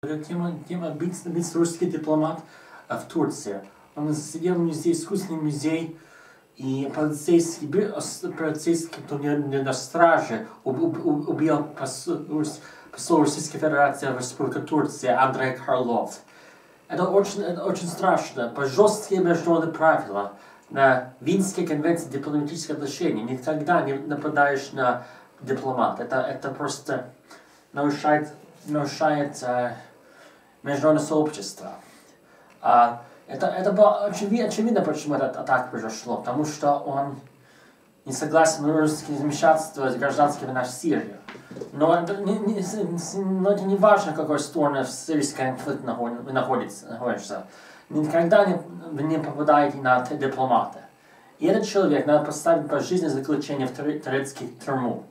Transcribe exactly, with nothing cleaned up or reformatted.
тема, тема быть, быть русский дипломат в Турции. Он сидел в музее, искусственный музей, и полицейский, полицейский, кто не, не на страже, убил посол, посол Российской Федерации в Республике Турция Андрей Карлов. Это очень, это очень страшно. По жесткие международные правила на Венской конвенции дипломатических отношений никогда не нападаешь на дипломата. Это, это просто нарушает, нарушает э, международное сообщество. А, это, это было очевидно, очевидно, почему это так произошло. Потому что он не согласен на русское вмешательство в гражданский война в Сирии. Но это не, не, но это не важно, в какой стороне сирийский конфликт находится, находится. Никогда не, не попадаете на дипломата. И этот человек надо поставить пожизненное заключение в турецкую тюрьму.